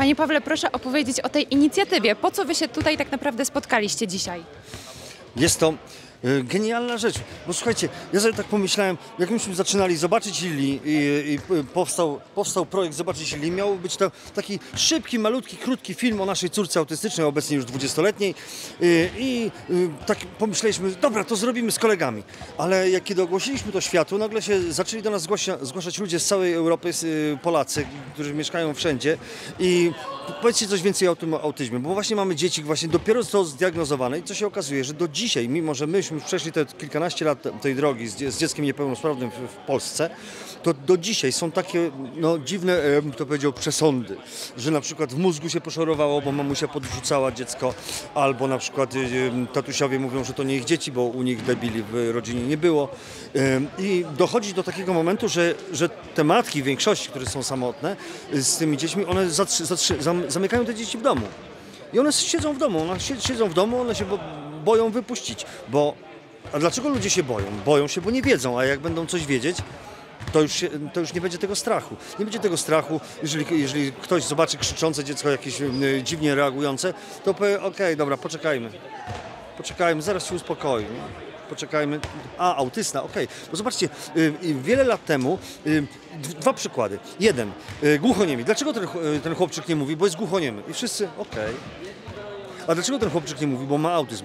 Panie Pawle, proszę opowiedzieć o tej inicjatywie. Po co wy się tutaj tak naprawdę spotkaliście dzisiaj? Jest to genialna rzecz, bo słuchajcie, ja sobie tak pomyślałem, jak myśmy zaczynali Zobaczyć Lili i powstał projekt Zobaczyć Lili, miał być to taki szybki, malutki, krótki film o naszej córce autystycznej, obecnie już 20-letniej i tak pomyśleliśmy, dobra, to zrobimy z kolegami, ale jak kiedy ogłosiliśmy to światu, nagle się zaczęli do nas zgłaszać ludzie z całej Europy, Polacy, którzy mieszkają wszędzie i powiedzcie coś więcej o tym autyzmie, bo właśnie mamy dzieci właśnie dopiero co zdiagnozowane i co się okazuje, że do dzisiaj, mimo że myśmy już przeszli te kilkanaście lat tej drogi z dzieckiem niepełnosprawnym w Polsce, to do dzisiaj są takie dziwne, to powiedział, przesądy, że na przykład w mózgu się poszorowało, bo mamusia podrzucała dziecko, albo na przykład tatusiowie mówią, że to nie ich dzieci, bo u nich debili w rodzinie nie było. I dochodzi do takiego momentu, że te matki w większości, które są samotne z tymi dziećmi, one zamykają te dzieci w domu. I one siedzą w domu, one się boją wypuścić, a dlaczego ludzie się boją? Boją się, bo nie wiedzą, a jak będą coś wiedzieć, to już nie będzie tego strachu. Nie będzie tego strachu, jeżeli ktoś zobaczy krzyczące dziecko, jakieś dziwnie reagujące, to powie, okej, dobra, poczekajmy, zaraz się uspokoi. Poczekajmy. Autysta, okej. Bo zobaczcie, wiele lat temu, dwa przykłady. Jeden, głuchoniemi. Dlaczego ten chłopczyk nie mówi? Bo jest głuchoniemy. I wszyscy, okej. A dlaczego ten chłopczyk nie mówi? Bo ma autyzm.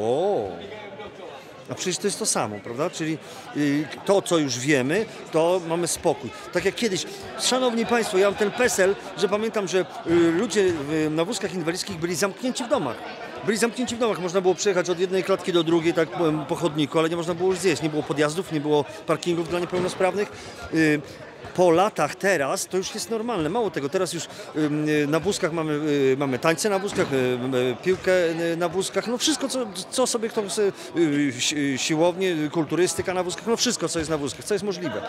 A przecież to jest to samo, prawda? Czyli to, co już wiemy, to mamy spokój. Tak jak kiedyś, szanowni państwo, ja mam ten PESEL, że pamiętam, że ludzie na wózkach inwalidzkich byli zamknięci w domach. Można było przejechać od jednej klatki do drugiej, tak po chodniku, ale nie można było już zjeść. Nie było podjazdów, nie było parkingów dla niepełnosprawnych. Po latach teraz to już jest normalne. Mało tego, teraz już na wózkach mamy tańce na wózkach, piłkę na wózkach, no wszystko, co sobie kto chce, siłownie, kulturystyka na wózkach, no wszystko, co jest na wózkach, co jest możliwe.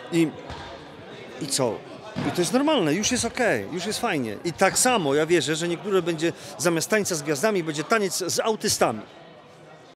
I co? I to jest normalne, już jest okej, już jest fajnie. I tak samo ja wierzę, że niektóre będzie zamiast tańca z gwiazdami, będzie taniec z autystami.